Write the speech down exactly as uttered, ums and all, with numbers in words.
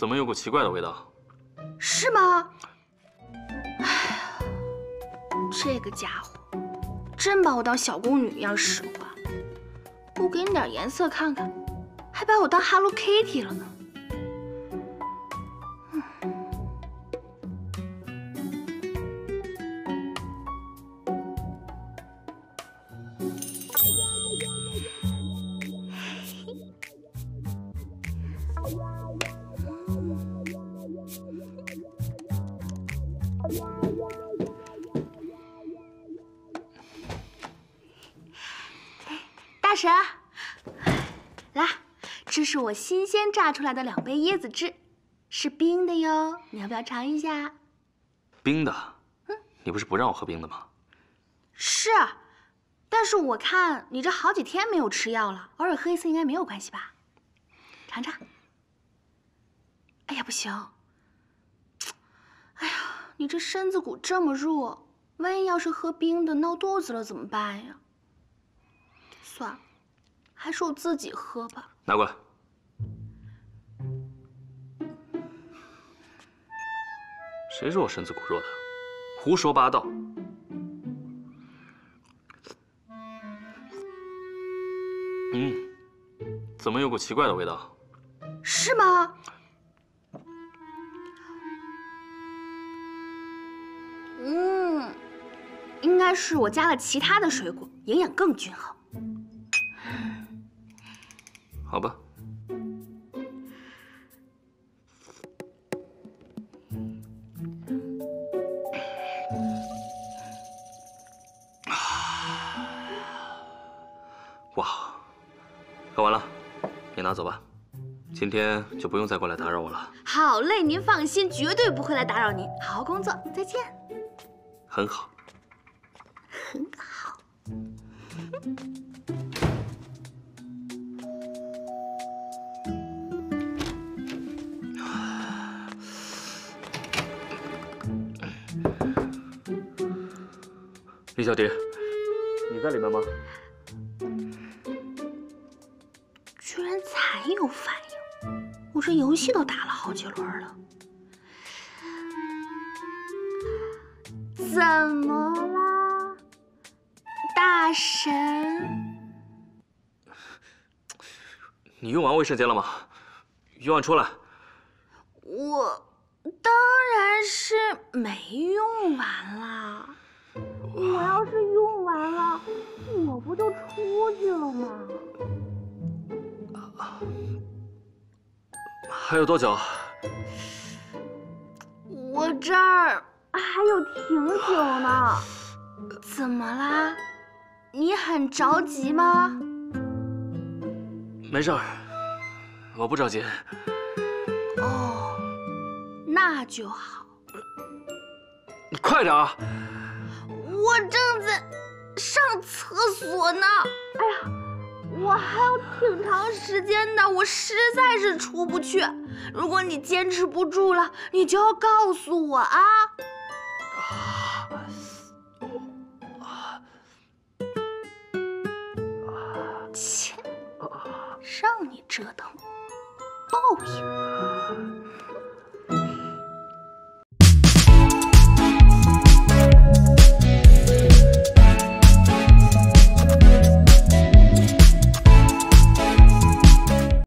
怎么有股奇怪的味道？ 是吗？哎呀，这个家伙真把我当小宫女一样使唤，不给你点颜色看看，还把我当 Hello Kitty 了呢。 大神，来，这是我新鲜榨出来的两杯椰子汁，是冰的哟，你要不要尝一下？ 冰的？嗯，你不是不让我喝冰的吗？ 是，但是我看你这好几天没有吃药了，偶尔喝一次应该没有关系吧？尝尝。哎呀，不行！哎呀，你这身子骨这么弱，万一要是喝冰的闹肚子了怎么办呀？ 算了，还是我自己喝吧。 拿过来。谁说我身子骨弱的？胡说八道！嗯，怎么有股奇怪的味道？ 是吗？嗯，应该是我加了其他的水果，营养更均衡。 好吧。哇，喝完了，你拿走吧。今天就不用再过来打扰我了。 好嘞，您放心，绝对不会来打扰您。好好工作，再见。 很好。 很好。 李小蝶，你在里面吗？ 居然才有反应！我这游戏都打了好几轮了，怎么啦，大神？ 你用完卫生间了吗？用完出来。 我当然是没用完啦。 我要是用完了，我不就出去了吗？ 还有多久？ 我这儿还有挺久呢。怎么啦？你很着急吗？ 没事儿，我不着急。 哦，那就好。 你快点啊！ 我正在上厕所呢。哎呀，我还有挺长时间的，我实在是出不去。如果你坚持不住了，你就要告诉我啊。切，让你折腾，报应。